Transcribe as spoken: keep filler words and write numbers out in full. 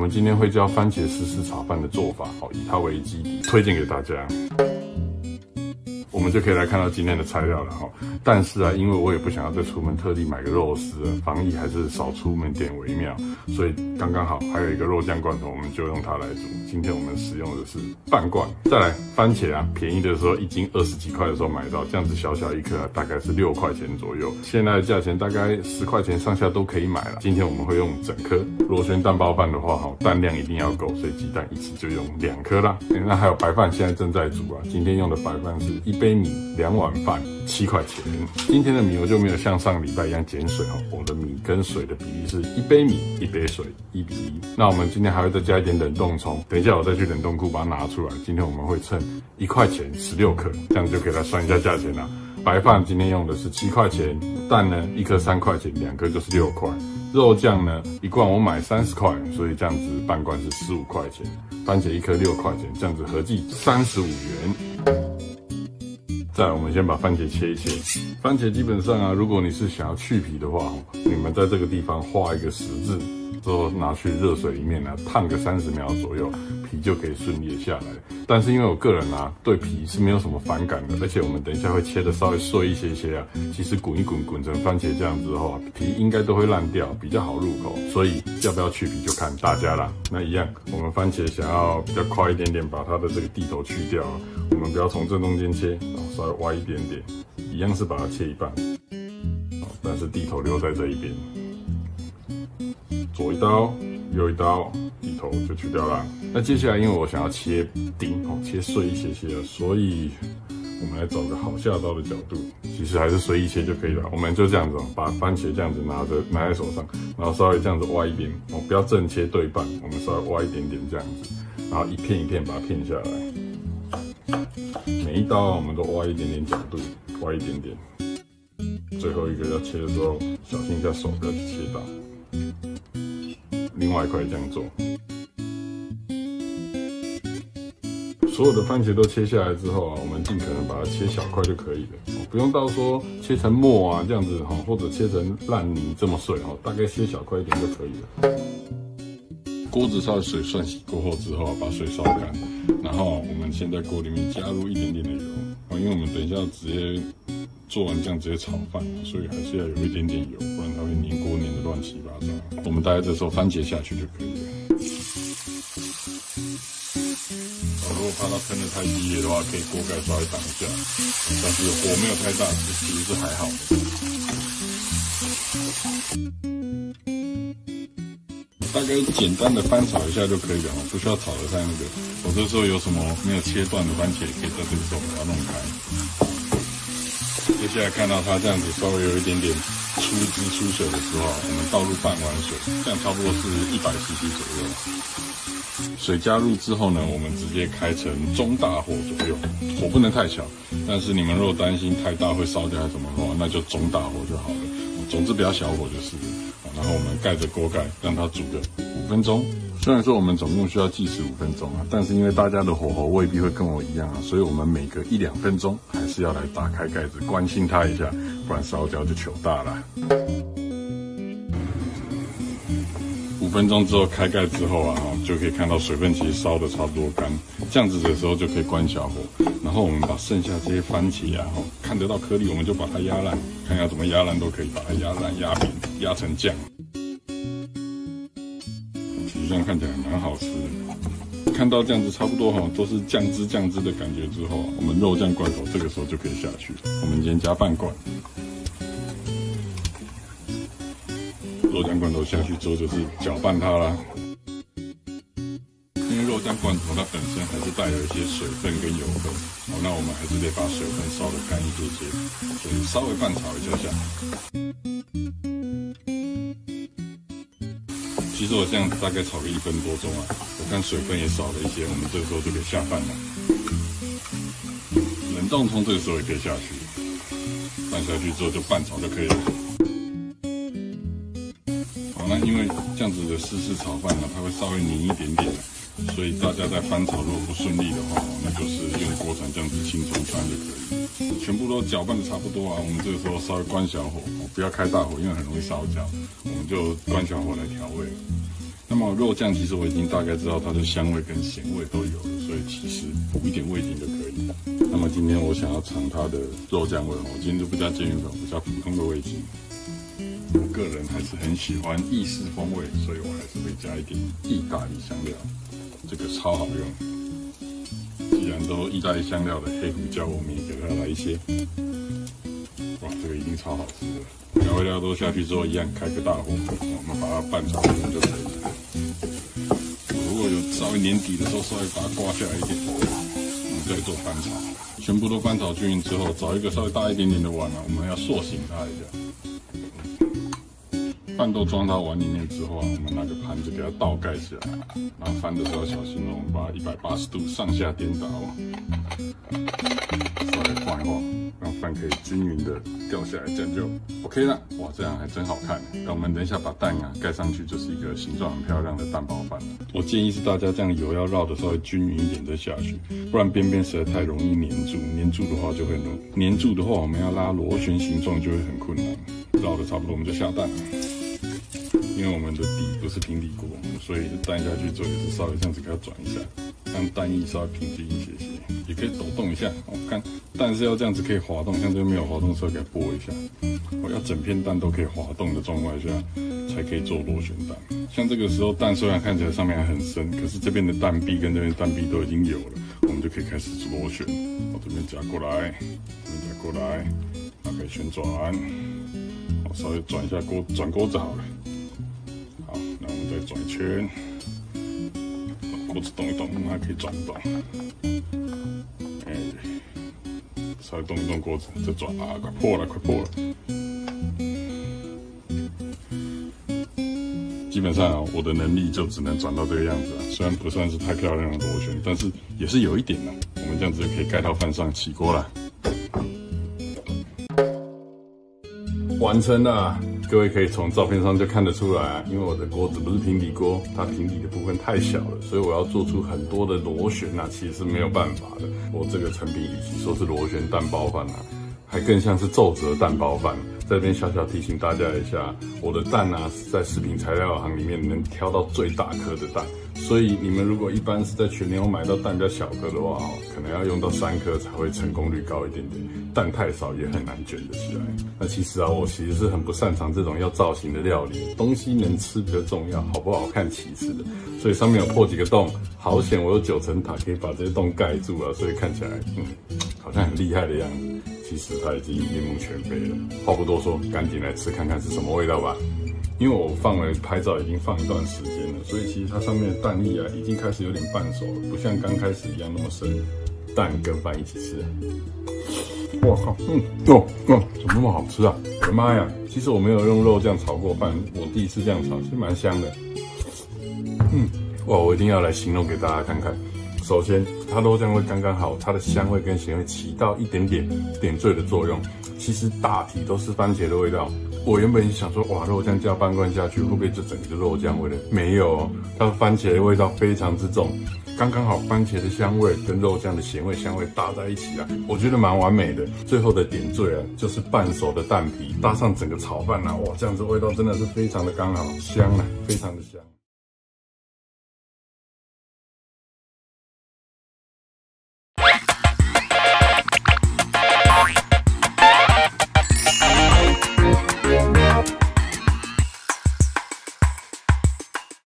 们今天会教番茄丝丝炒饭的做法，好，以它为基底，推荐给大家。我们就可以来看到今天的材料了哈。但是啊，因为我也不想要再出门特地买个肉丝了，防疫还是少出门点为妙，所以刚刚好还有一个肉酱罐头，我们就用它来煮。今天我们使用的是半罐。再来，番茄啊，便宜的时候一斤二十几块的时候买到，这样子小小一颗啊，大概是六块钱左右。现在的价钱大概十块钱上下都可以买了。今天我们会用整颗。螺旋蛋包饭的话，哈，蛋量一定要够，所以鸡蛋一次就用两颗啦。那还有白饭，现在正在煮啊。今天用的白饭是一杯米两碗饭，七块钱。今天的米我就没有像上礼拜一样减水哦，我的米跟水的比例是一杯米一杯水，一比一。那我们今天还会再加一点冷冻葱，等一下我再去冷冻库把它拿出来。今天我们会称一块钱十六克，这样就可以来算一下价钱啦。白饭今天用的是七块钱，蛋呢一颗三块钱，两颗就是六块。肉酱呢一罐我买三十块，所以这样子半罐是十五块钱。番茄一颗六块钱，这样子合计三十五元。再来，我们先把番茄切一切。番茄基本上啊，如果你是想要去皮的话，你们在这个地方画一个十字，之后拿去热水里面呢、啊、烫个三十秒左右，皮就可以顺利的下来。但是因为我个人啊对皮是没有什么反感的，而且我们等一下会切的稍微碎一些些啊，其实滚一滚滚成番茄酱之后啊，皮应该都会烂掉，比较好入口。所以要不要去皮就看大家啦。那一样，我们番茄想要比较快一点点，把它的这个蒂头去掉啊，我们不要从正中间切，然后稍微歪一点点，一样是把它切一半，但是蒂头留在这一边。左一刀，右一刀，蒂头就去掉啦。那接下来，因为我想要切丁哦，切碎一些些了，所以我们来找个好下刀的角度。其实还是随意切就可以了。我们就这样子哦，把番茄这样子拿着拿在手上，然后稍微这样子挖一边哦，不要正切对半，我们稍微挖一点点这样子，然后一片一片把它片下来。每一刀啊，我们都挖一点点角度，挖一点点。最后一个要切的时候，小心一下手不要去切到。另外一块这样做，所有的番茄都切下来之后啊，我们尽可能把它切小块就可以了，不用到说切成末啊这样子哈，或者切成烂泥这么碎哈，大概切小块一点就可以了。锅子稍微水涮洗过后之后啊，把水烧干，然后我们先在锅里面加入一点点的油啊，因为我们等一下直接做完这样直接炒饭，所以还是要有一点点油，不然它会粘锅粘的乱七八糟。我们大概这时候番茄下去就可以了。如果怕它喷得太激烈的话，可以锅盖稍微挡一下，但是火没有太大，其实是还好的。大概简单的翻炒一下就可以了，不需要炒得太那个。我这时候有什么没有切断的番茄，可以在这个时候把它弄开。接下来看到它这样子稍微有一点点出汁出水的时候，我们倒入半碗水，这样差不多是一百 C C 左右。水加入之后呢，我们直接开成中大火左右，火不能太小。但是你们如果担心太大会烧掉还是什么的话，那就中大火就好了。总之不要小火就是了。然后我们盖着锅盖，让它煮个五分钟。虽然说我们总共需要计时五分钟啊，但是因为大家的火候未必会跟我一样啊，所以我们每隔一两分钟还是要来打开盖子，关心它一下，不然烧焦就糗大了。五分钟之后开盖之后啊，就可以看到水分其实烧的差不多干，这样子的时候就可以关小火，然后我们把剩下这些番茄啊，看得到颗粒我们就把它压烂，看要怎么压烂都可以，把它压烂、压扁、压成酱。其实这样看起来蛮好吃的。看到这样子差不多哈，都是酱汁酱汁的感觉之后，我们肉酱罐头这个时候就可以下去。我们今天加半罐。肉酱罐头下去之后就是搅拌它啦，因为肉酱罐头它本身还是带有一些水分跟油分，好，那我们还是得把水分烧得干一些些，所以稍微拌炒一下下。其实我这样子大概炒个一分多钟啊，我看水分也少了一些，我们这个时候就可以下饭了。冷冻葱这个时候也可以下去，拌下去之后就拌炒就可以了。那因为这样子的湿式炒饭呢，它会稍微黏一点点的，所以大家在翻炒如果不顺利的话，那就是用锅铲这样子轻松翻就可以。全部都搅拌的差不多啊，我们这个时候稍微关小火，不要开大火，因为很容易烧焦，我们就关小火来调味。那那么肉酱其实我已经大概知道它的香味跟咸味都有了，所以其实补一点味精就可以了。那么今天我想要尝它的肉酱味，我今天就不加煎鱼粉，我加普通的味精。我个人还是很喜欢意式风味，所以我还是会加一点意大利香料，这个超好用。既然都意大利香料的黑胡椒，我们也给它来一些。哇，这个一定超好吃的！调味料都下去之后，一样开个大火，我们把它拌炒均匀就可以了。如果有稍微黏底的时候，稍微把它刮下来一点，我们再做翻炒。全部都翻炒均匀之后，找一个稍微大一点点的碗啊，我们要塑形它一下。饭都装到碗里面之后啊，我们拿个盘子给它倒盖起来，然后翻的时候要小心哦，我们把它一百八十度上下颠倒，稍微晃一晃，让饭可以均匀的掉下来，这样就 OK 了。哇，这样还真好看。那我们等一下把蛋啊盖上去，就是一个形状很漂亮的蛋包饭了。我建议是大家这样油要绕的稍微均匀一点再下去，不然边边实在太容易粘住，粘住的话就会粘，粘住的话我们要拉螺旋形状就会很困难。绕的差不多，我们就下蛋。因为我们的底不是平底锅，所以蛋下去之后也是稍微这样子给它转一下，让蛋液稍微平均一些些，也可以抖动一下。我、哦、看蛋是要这样子可以滑动，像这个没有滑动的时候给它拨一下。我、哦、要整片蛋都可以滑动的状况下，才可以做螺旋蛋。像这个时候蛋虽然看起来上面还很深，可是这边的蛋壁跟这边的蛋壁都已经有了，我们就可以开始螺旋。我、哦、这边夹过来，这边夹过来，然后可以旋转。我、哦、稍微转一下锅，转锅子好了。好，那我们再转一圈，锅子动一动，它可以转动。哎、欸，稍微动一动锅子，再转啊，快破了，快破了。基本上啊，我的能力就只能转到这个样子啊，虽然不算是太漂亮的螺旋，但是也是有一点的。我们这样子就可以盖到饭上起锅了。完成了。各位可以从照片上就看得出来啊，因为我的锅子不是平底锅，它平底的部分太小了，所以我要做出很多的螺旋啊，其实是没有办法的。我这个成品与其说是螺旋蛋包饭啊，还更像是皱褶蛋包饭。在这边小小提醒大家一下，我的蛋啊是在食品材料行里面能挑到最大颗的蛋，所以你们如果一般是在全联买到蛋比较小颗的话，可能要用到三颗才会成功率高一点点。蛋太少也很难卷得起来。那其实啊，我其实是很不擅长这种要造型的料理，东西能吃比较重要，好不好看其次的。所以上面有破几个洞，好险我有九层塔可以把这些洞盖住啊，所以看起来嗯好像很厉害的样子。其实它已经面目全非了。话不多说，赶紧来吃看看是什么味道吧。因为我放了拍照已经放一段时间了，所以其实它上面的蛋液啊已经开始有点半熟了，不像刚开始一样那么生。蛋跟饭一起吃，我靠，嗯，哦哦，怎么那么好吃啊？我的妈呀！其实我没有用肉酱炒过饭，我第一次这样炒，其实蛮香的。嗯，哇，我一定要来形容给大家看看。首先，它肉酱味刚刚好，它的香味跟咸味起到一点点点缀的作用。其实大体都是番茄的味道。我原本想说，哇，肉酱加半罐下去，会不会就整个就肉酱味了？没有哦，它的番茄的味道非常之重，刚刚好番茄的香味跟肉酱的咸味香味搭在一起啊，我觉得蛮完美的。最后的点缀啊，就是半熟的蛋皮搭上整个炒饭啊，哇，这样子味道真的是非常的刚好，香啊，非常的香。